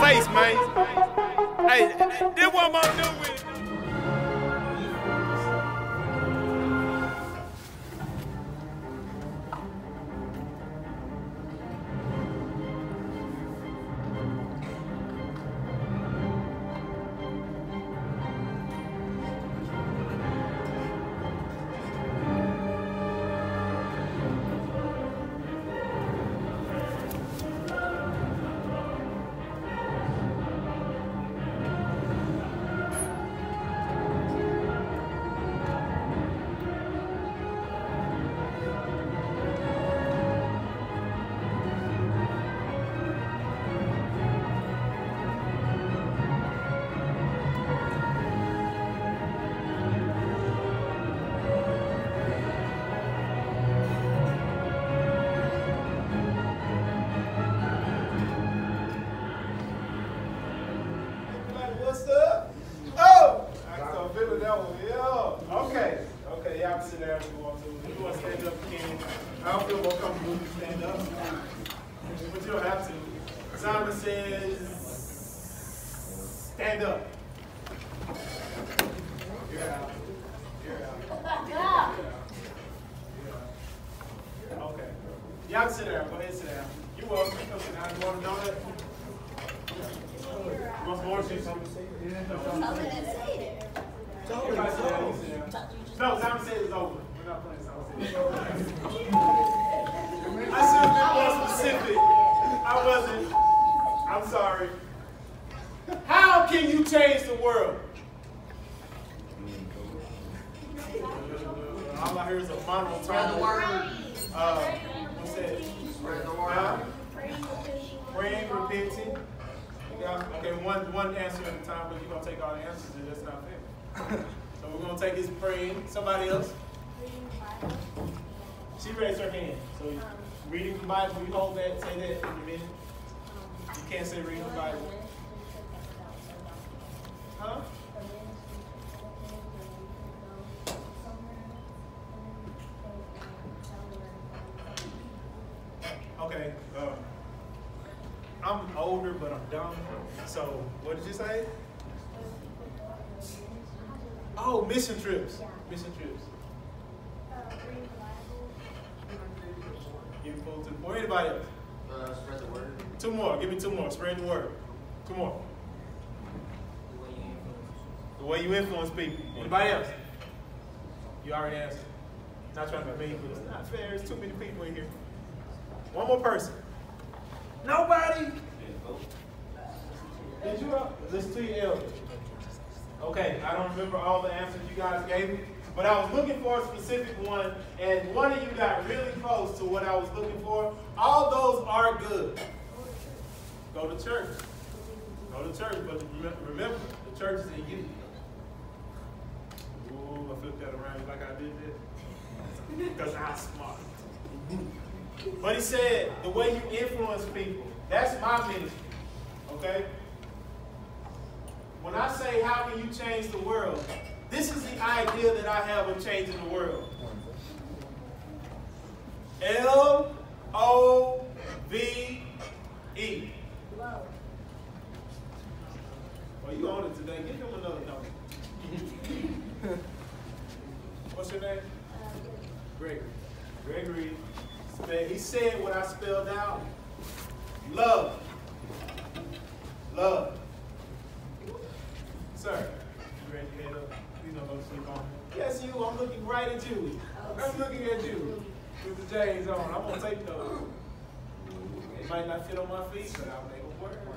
place, man. Hey, this what I'm gonna do with it. What's up? Oh! I can feel that one. Yeah. Okay. Okay, y'all can sit down if you want to. If you want to stand up, you can. I don't feel more comfortable if you stand up. But you don't have to. Simon says, stand up. You're out. You're out. Okay. Y'all can sit down. Go ahead and sit down. You're welcome. Come sit down. You want a donut? You want some more shit? Something to say? No, Simon said it's over. We're not playing Simon. I should have been more specific. I wasn't. I'm sorry. How can you change the world? All I hear is a monotone. Spread the word. What's that? Spread the word. Praying, repenting. Okay, one answer at a time, but you're going to take all the answers, and that's not fair. So we're going to take his praying. Somebody else? She raised her hand. So reading the Bible, you hold that, say that in a minute. You can't say reading the Bible. Huh? Okay. I'm older, but I'm dumb. So, what did you say? Oh, mission trips. Mission trips. Give me full 2 more. Anybody else? Spread the word. 2 more. Give me 2 more. Spread the word. 2 more. The way you influence people. Anybody else? You already answered. Not trying to be mean, but it's not fair. There's too many people in here. 1 more person. Nobody? Did you listen to your elders? Okay, I don't remember all the answers you guys gave me, but I was looking for a specific one, and one of you got really close to what I was looking for. All those are good. Go to church. Go to church, but remember, the church is in you. Ooh, I flipped that around like I did that. Because I'm smart. But he said, the way you influence people, that's my ministry, okay? When I say, how can you change the world, this is the idea that I have of changing the world. Love. Well, you on it today. Give him another note. What's your name? Gregory. Gregory. He said what I spelled out. Love. Love. Sir, you raise your head up. Please don't go to sleep on me. Yes, you. I'm looking right at you. I'm looking at you. With the J's on. I'm going to take those. They might not fit on my feet, but I'll make them work.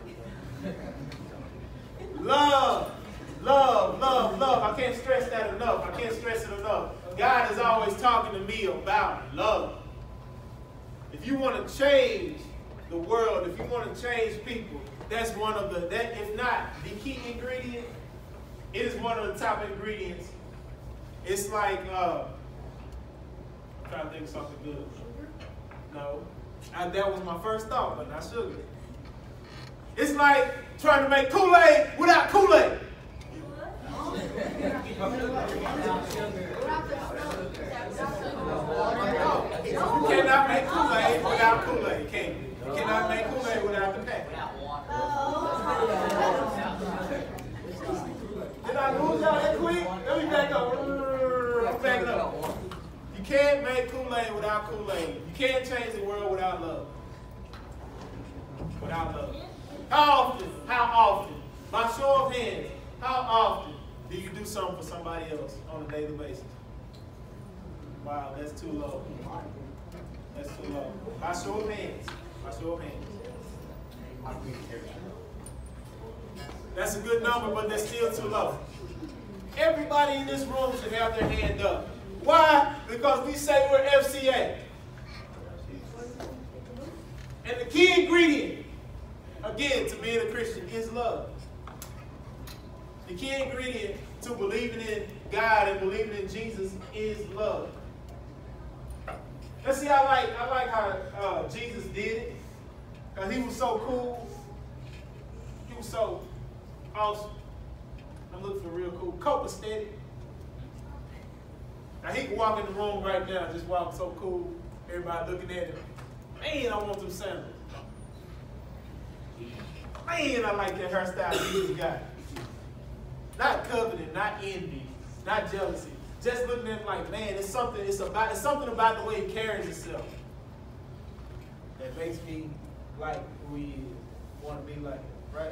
Love. Love, love, love. I can't stress that enough. I can't stress it enough. God is always talking to me about love. If you want to change the world, if you want to change people, that's one of the, if not the key ingredient, it is one of the top ingredients. It's like, I'm trying to think of something good. No. That was my first thought, but not sugar. It's like trying to make Kool-Aid without Kool-Aid. You cannot make Kool-Aid without Kool-Aid, can you? You cannot make Kool-Aid without the pack. can't make Kool-Aid without Kool-Aid. You can't change the world without love. Without love. How often, by show of hands, how often do you do something for somebody else on a daily basis? Wow, that's too low. That's too low. By show of hands. By show of hands. That's a good number, but that's still too low. Everybody in this room should have their hand up. Why? Because we say we're FCA. And the key ingredient, again, to being a Christian is love. The key ingredient to believing in God and believing in Jesus is love. Let's see, I like how Jesus did it. Because he was so cool. He was so awesome. I'm looking for real cool. Copacetic. Now he can walk in the room right now, just walk so cool. Everybody looking at him. Man, I want them sandals. Man, I like that hairstyle Jesus got. Not coveting, not envy, not jealousy. Just looking at him like, man, it's something about the way he carries himself that makes me like who he is. Want to be like him, right?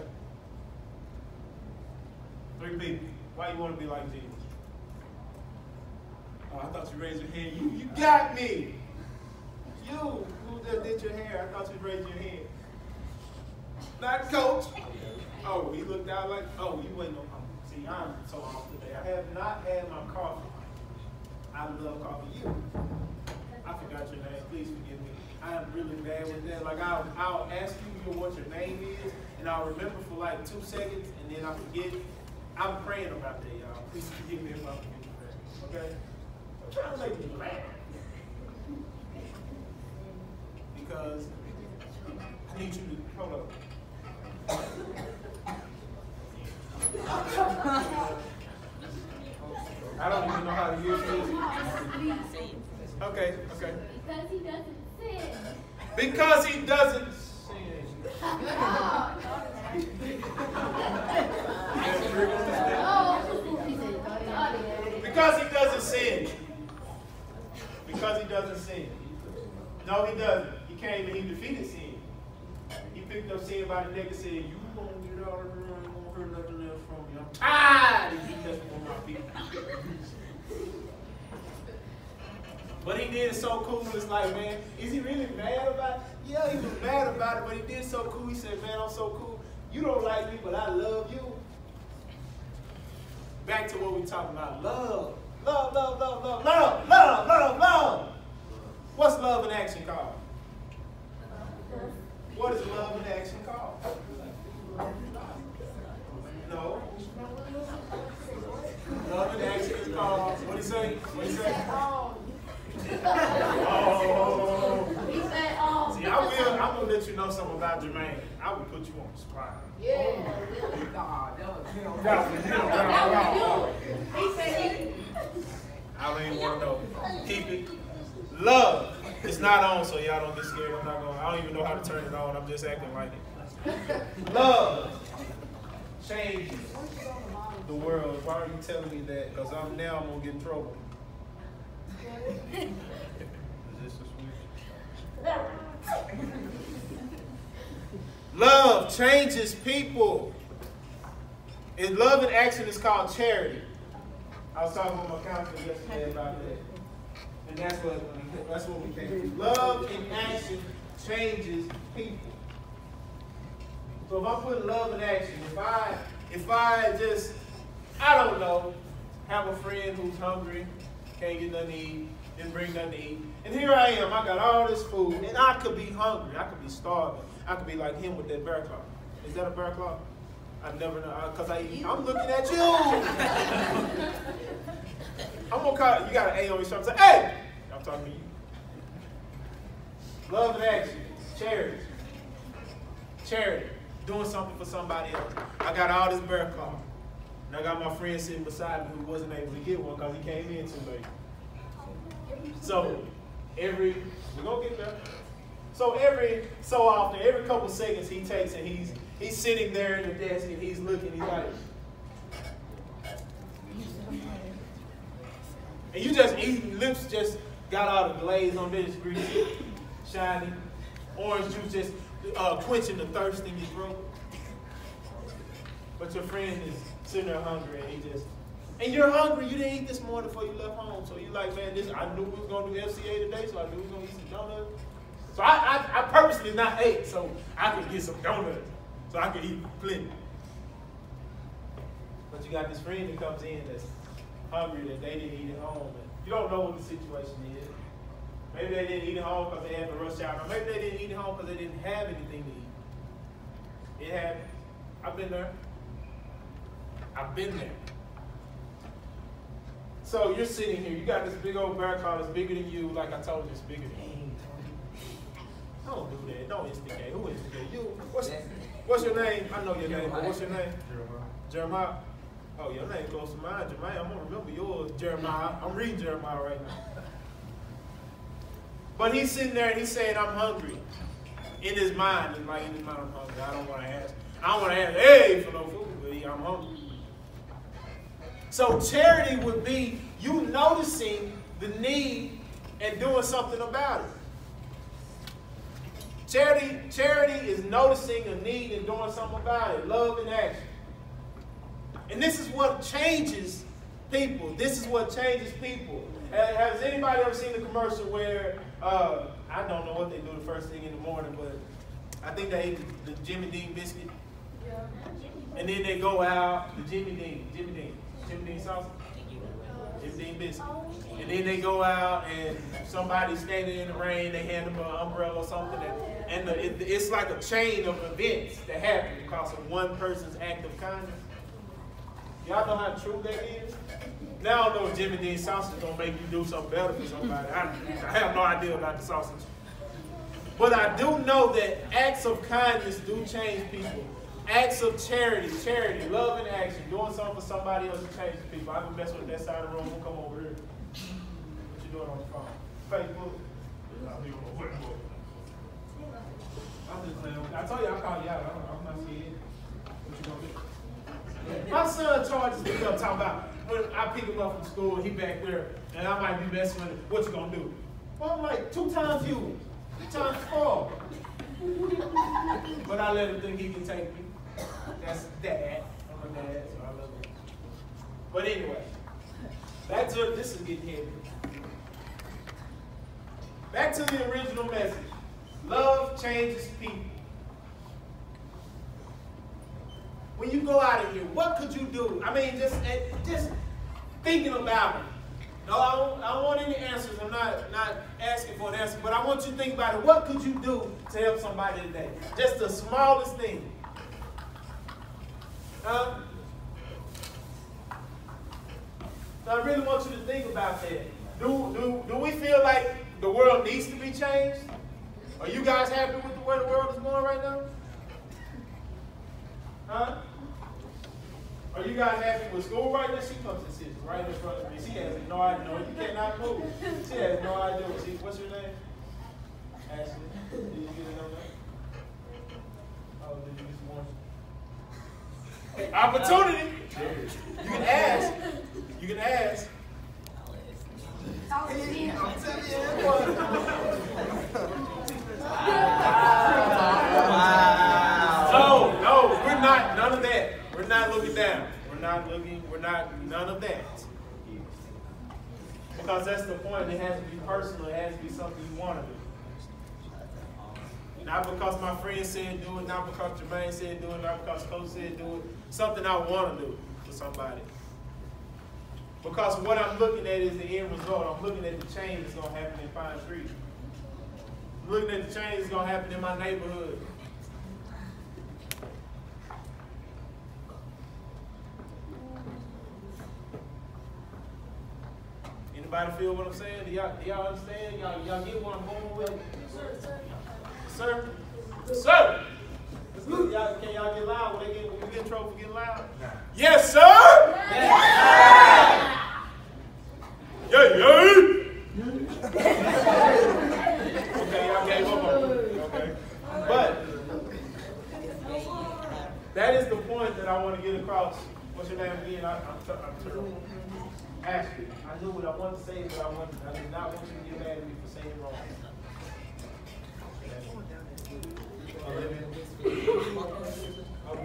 3 people. Why you want to be like Jesus? Oh, I thought you raised your hand. You got me. You who just did your hair. I thought you raised your hand. Not Coach. Oh, he looked out like, oh, you waiting on. See, I'm so off today. I have not had my coffee. I love coffee. You. I forgot your name. Please forgive me. I am really bad with that. Like I'll ask you what your name is, and I'll remember for like 2 seconds, and then I forget. I'm praying about that, y'all. Please forgive me if I forget your name. Okay? I'm trying to make you laugh. Because I need you to hold up. I don't even know how to use this. Okay. Because he doesn't sin. Because he doesn't sin. Because he doesn't sin. No, he doesn't. He came and he defeated sin. He picked up sin by the neck and said, you won't get out of the room, you won't hear nothing else from me. I'm tired of you messing with my people. But he did it so cool, it's like, man, is he really mad about it? Yeah, he was mad about it, but he did so cool. He said, man, I'm so cool. You don't like me, but I love you. Back to what we're talking about. Love. Love, love, love, love, love, love, love, love. What's love in action called? What is love in action called? No. Love in action is called, what did he say? What did he say? Oh. He said, See, I'm gonna let you know something about Jermaine. I would put you on the spot. yeah. He said, I don't even want to know. Keep it. Love. It's not on, so y'all don't get scared. I don't even know how to turn it on. I'm just acting like it. Love changes the world. Why are you telling me that? Because I'm gonna get in trouble. Is this a switch? Love changes people. And love in action is called charity. I was talking with my counselor yesterday about that. And that's what we came to. Love in action changes people. So if I put love in action, if I just, I don't know, have a friend who's hungry, can't get nothing to eat, didn't bring nothing to eat, and here I am, I got all this food, and I could be hungry, I could be starving, I could be like him with that bear claw. Is that a bear claw? I never know, because I'm looking at you. I'm gonna call, you got an A on your shoulder, say, hey! I'm talking to you. Love in action, charity. Charity, doing something for somebody else. I got all this bear claw. And I got my friend sitting beside me who wasn't able to get one because he came in too late. So, we're going to get there. So every so often, every couple seconds he takes and he's sitting there at the desk and he's looking, he's like, and you just eating, lips just got all the glaze on this, greasy, shiny. Orange juice just quenching the thirst in your throat. But your friend is sitting there hungry and you're hungry. You didn't eat this morning before you left home. So you're like, man, I knew we was going to do FCA today, so I knew we was going to eat some donuts. So I purposely not ate so I could get some donuts, so I could eat plenty. But you got this friend that comes in that's hungry that they didn't eat at home. And you don't know what the situation is. Maybe they didn't eat at home because they had to rush out. Or maybe they didn't eat at home because they didn't have anything to eat. It happened. I've been there. I've been there. So you're sitting here. You got this big old bear car that's bigger than you. Like I told you, it's bigger than you. Don't do that. Don't instigate. Who instigate? You. What's your name? I know your name, but what's your name? Jeremiah. Oh, your name close to mine, Jeremiah. I'm going to remember yours, Jeremiah. I'm reading Jeremiah right now. But he's sitting there and he's saying, I'm hungry. In his mind, I'm hungry. I don't want to ask. Hey, for no food, but I'm hungry. So charity would be you noticing the need and doing something about it. Charity is noticing a need and doing something about it. Love in action. And this is what changes people. This is what changes people. Has anybody ever seen the commercial where, I don't know what they do the first thing in the morning, but I think they ate the Jimmy Dean biscuit. Yeah. And then they go out, the Jimmy Dean sausage? Jimmy Dean biscuit. And then they go out and somebody's standing in the rain, they hand them an umbrella or something. And it's like a chain of events that happen because of one person's act of kindness. Y'all know how true that is? Now I don't know if Jimmy Dean sausage is going to make you do something better for somebody. I have no idea about the sausage. But I do know that acts of kindness do change people. Acts of charity, love in action, doing something for somebody else to change people. I've been messing with that side of the room. We'll come over here. What you doing on the phone? Facebook? I'm just playing. I told you I'll call you out. I'm not scared. What you gonna do? My son charges me up talking about when I pick him up from school, he back there, and I might be messing with him. What you gonna do? Well, I'm like, 2 times you, 2 times 4. But I let him think he can take me. That's dad. I'm a dad, so I love him. But anyway, back to this is getting heavy. Back to the original message. Love changes people. When you go out of here, what could you do? I mean, just thinking about it. No, I don't want any answers. I'm not asking for an answer, but I want you to think about it. What could you do to help somebody today? Just the smallest thing. So I really want you to think about that. Do we feel like the world needs to be changed? Are you guys happy with the way the world is going right now? Huh? Are you guys happy with school right now? She comes and sits right in front of me. She has no idea. No, you cannot move. She has no idea. What's your name? Ashley. Did you get a number? Oh, did you get some more? Opportunity. You can ask. You can ask. I'm telling you. No, we're not. None of that. We're not looking down. None of that. Because that's the point. It has to be personal. It has to be something you want to do. Not because my friend said do it, not because Jermaine said do it, not because Coach said do it. Something I want to do for somebody. Because what I'm looking at is the end result. I'm looking at the change that's going to happen in Pine Street. I'm looking at the change that's going to happen in my neighborhood. Anybody feel what I'm saying? Do y'all understand? Y'all get what I'm going with? Sir? Sir? Can y'all get loud? Will we get in trouble for getting loud? Nah. Yes, sir? Yeah. Okay, y'all gave up on me. Okay. But that is the point that I want to get across. What's your name again? I'm terrible. Ashley, I knew what I wanted to say, but I did not want you to get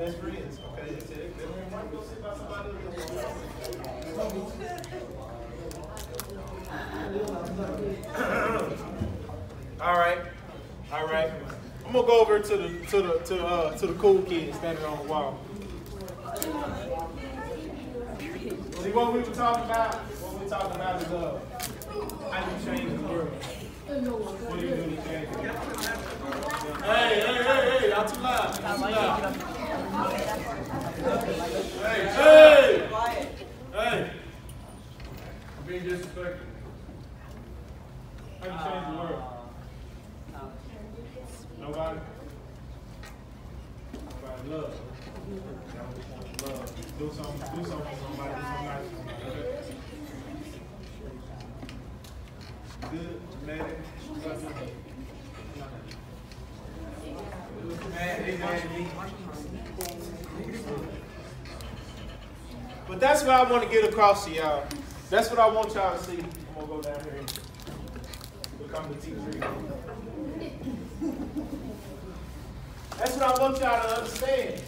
best friends. Okay, they said best friend might go sit by somebody else. All right. I'm gonna go over to the cool kid standing on the wall. See what we were talking about? What we're talking about is how you change the world. What do you do to change it? Hey, y'all too loud. Hey. I'm being disrespectful. How do you change the world? Nobody? Nobody love. Love. Do something for somebody. Good, dramatic. But that's what I want to get across to y'all. That's what I want y'all to see. I'm going to go down here and become the teacher. That's what I want y'all to understand.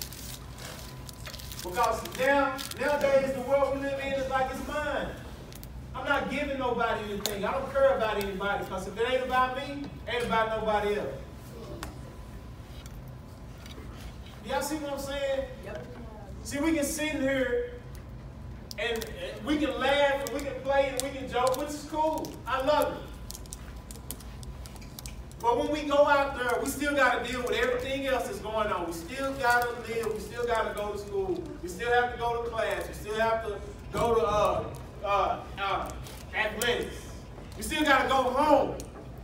Because nowadays, the world we live in is like it's mine. I'm not giving nobody anything. I don't care about anybody. Because if it ain't about me, it ain't about nobody else. Y'all see what I'm saying? Yep. See, we can sit here and we can laugh and we can play and we can joke, which is cool. I love it. But when we go out there, we still got to deal with everything else that's going on. We still got to live. We still got to go to school. We still have to go to class. We still have to go to athletics. We still got to go home.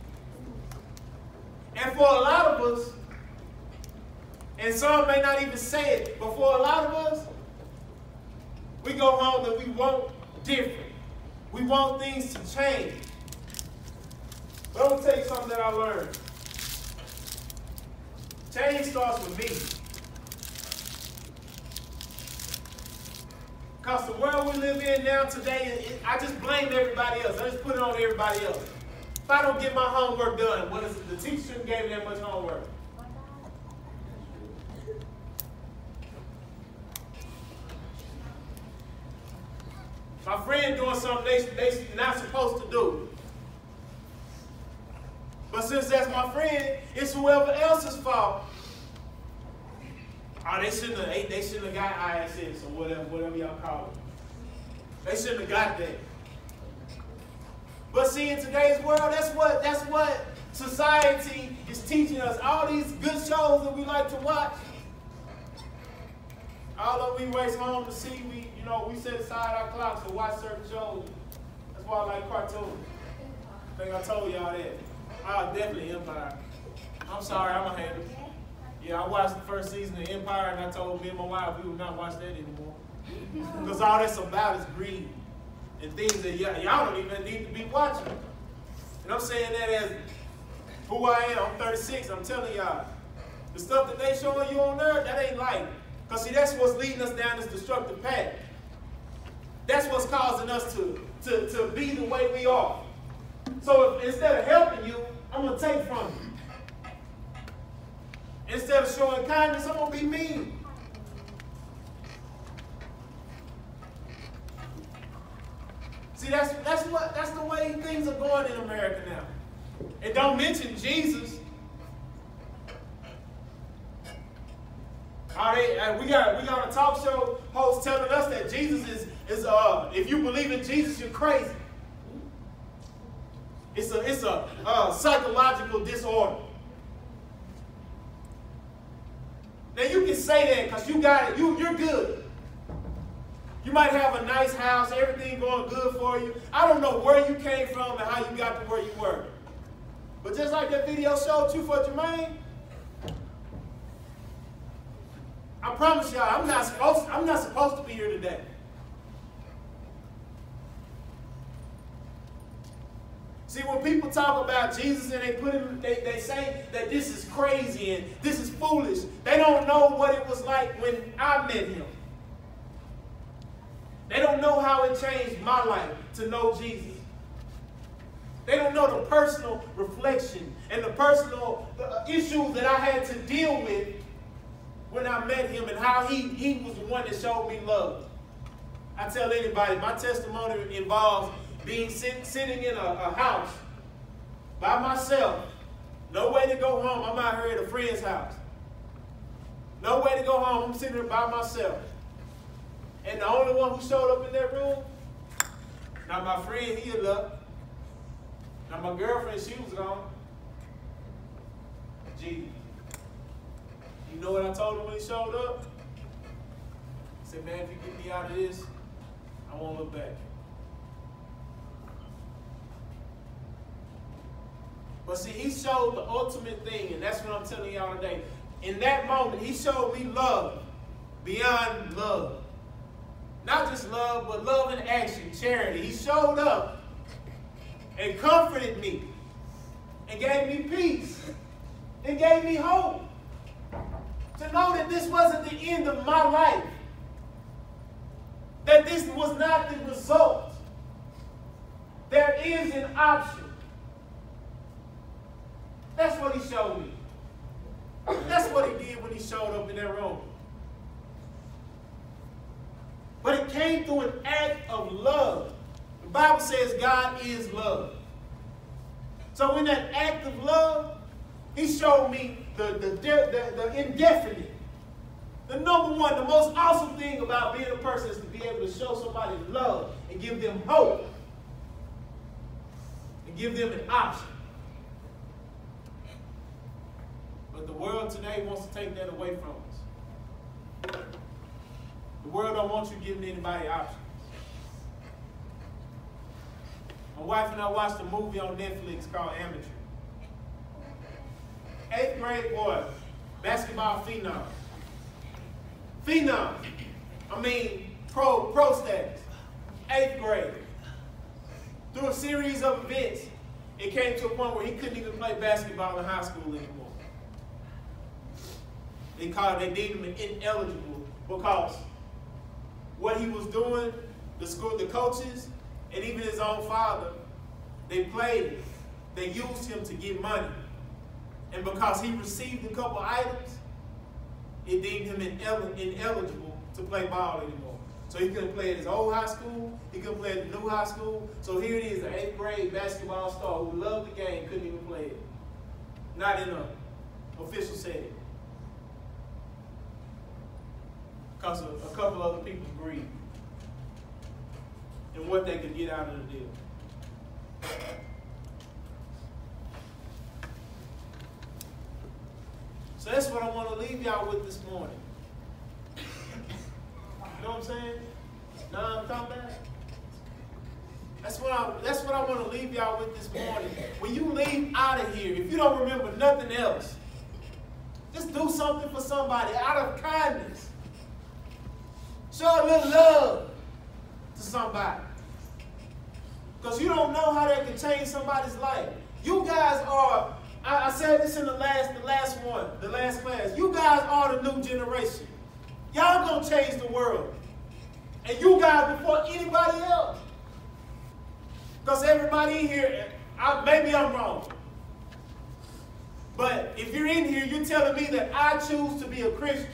And for a lot of us, and some may not even say it, but for a lot of us, we go home and we want different. We want things to change. But I'm going to tell you something that I learned. Change starts with me. Because the world we live in now today, I just blame everybody else. I just put it on everybody else. If I don't get my homework done, what is it? The teacher shouldn't give me that much homework. My friend doing something they not supposed to do. But since that's my friend, it's whoever else's fault. Oh, they shouldn't have got ISS or whatever y'all call it. They shouldn't have got that. But see, in today's world, that's what society is teaching us. All these good shows that we like to watch. Although we race home to see, we set aside our clocks to watch certain shows. That's why I like cartoons. I think I told y'all that. Definitely Empire. I'm sorry, I'm a hater. Yeah, I watched the first season of Empire and I told me and my wife we would not watch that anymore. Because all that's about is greed and things that y'all don't even need to be watching. And I'm saying that as who I am. I'm 36, I'm telling y'all. The stuff that they showing you on earth, that ain't life. Because see, that's what's leading us down this destructive path. That's what's causing us to be the way we are. So instead of helping you, I'm going to take from you. Instead of showing kindness, I'm going to be mean. See, that's the way things are going in America now. And don't mention Jesus. We got a talk show host telling us that Jesus is if you believe in Jesus, you're crazy. It's a psychological disorder. Now you can say that because you got it. You're good. You might have a nice house, everything going good for you. I don't know where you came from and how you got to where you were. But just like that video showed you for Jermaine, I promise y'all, I'm not supposed to be here today. See, when people talk about Jesus and they say that this is crazy and this is foolish, they don't know what it was like when I met him. They don't know how it changed my life to know Jesus. They don't know the personal reflection and the personal issues that I had to deal with when I met him and how he was the one that showed me love. I tell anybody, my testimony involves being sitting in a house by myself. No way to go home. I'm out here at a friend's house. No way to go home. I'm sitting there by myself. And the only one who showed up in that room, now my friend, he had left. Now my girlfriend, she was gone. Gee, you know what I told him when he showed up? I said, man, if you get me out of this, I won't look back. But see, he showed the ultimate thing, and that's what I'm telling y'all today. In that moment, he showed me love beyond love. Not just love, but love in action, charity. He showed up and comforted me and gave me peace and gave me hope. To know that this wasn't the end of my life. That this was not the result. There is an option. That's what he showed me. That's what he did when he showed up in that room. But it came through an act of love. The Bible says God is love. So in that act of love, he showed me the indefinite. The number one, the most awesome thing about being a person is to be able to show somebody love and give them hope. And give them an option. But the world today wants to take that away from us. The world don't want you giving anybody options. My wife and I watched a movie on Netflix called Amateur. 8th grade boy, basketball phenom. Phenom. I mean, pro status. 8th grade. Through a series of events, it came to a point where he couldn't even play basketball in high school anymore. They deemed him ineligible because what he was doing, the coaches, and even his own father, they played him. They used him to get money. And because he received a couple items, it deemed him ineligible to play ball anymore. So he couldn't play at his old high school. He couldn't play at the new high school. So here it is, an 8th grade basketball star who loved the game, couldn't even play it. Not in an official setting. Because of a couple other people's greed and what they could get out of the deal. So that's what I want to leave y'all with this morning. You know what I'm saying? Now I'm talking about. That's what I want to leave y'all with this morning. When you leave out of here, if you don't remember nothing else, just do something for somebody out of kindness. Show a little love to somebody. Because you don't know how that can change somebody's life. You guys are, I said this in the last class. You guys are the new generation. Y'all gonna change the world. And you guys before anybody else. Because everybody in here, maybe I'm wrong. But if you're in here, you're telling me that I choose to be a Christian.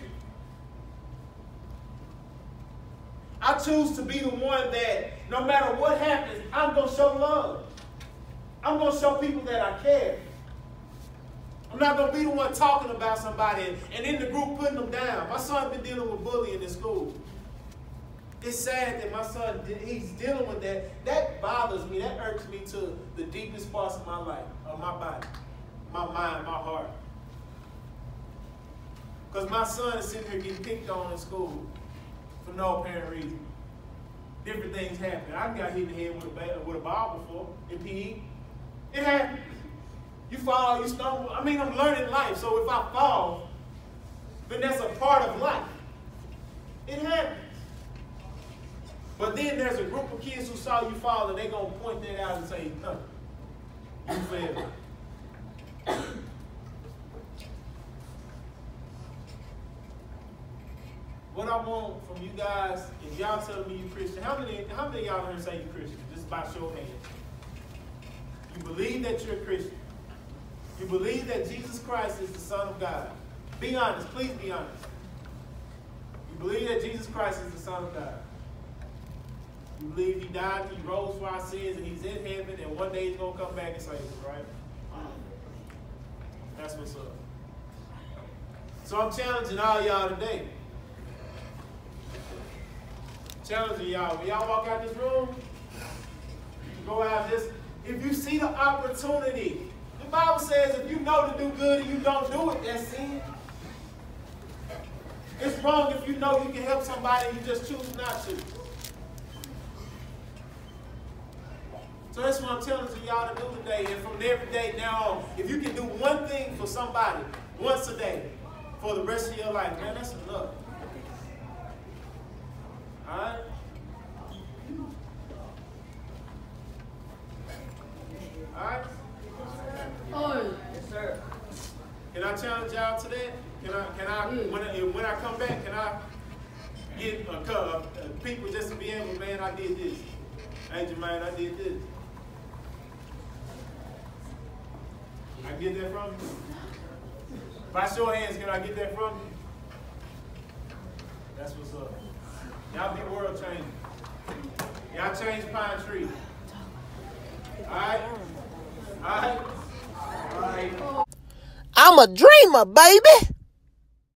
I choose to be the one that no matter what happens, I'm going to show love. I'm going to show people that I care. I'm not going to be the one talking about somebody and in the group putting them down. My son's been dealing with bullying in school. It's sad that my son, he's dealing with that. That bothers me. That irks me to the deepest parts of my life, of my body, my mind, my heart. Because my son is sitting here getting picked on in school for no apparent reason. Different things happen. I got hit in the head with a ball before in PE. It happens. You fall, you stumble. I mean, I'm learning life. So if I fall, then that's a part of life. It happens. But then there's a group of kids who saw you fall and they're going to point that out and say, no, you failed. What I want from you guys, if y'all tell me you're Christian, how many of y'all here say you're Christian? Just by show of hands. You believe that you're a Christian. You believe that Jesus Christ is the Son of God. Be honest. Please be honest. believe that Jesus Christ is the Son of God. You believe he died, he rose for our sins, and he's in heaven, and one day he's going to come back and save us, right? That's what's up. So I'm challenging all y'all today. Challenging y'all. When y'all walk out this room, go out this. If you see the opportunity, the Bible says if you know to do good and you don't do it, that's sin. It's wrong if you know you can help somebody and you just choose not to. So that's what I'm telling y'all to do today. And from every day now on, if you can do one thing for somebody once a day for the rest of your life, man, that's enough. All right? All right? Oh, yes, sir. Can I challenge y'all to that? When I come back, can I get people just to be able, man, I did this. Hey, Jermaine, I did this. I can get that from you? By show of hands, can I get that from you? That's what's up. Y'all be world changing. Y'all change Pine Tree. All right? All right? All right. I'm a dreamer, baby.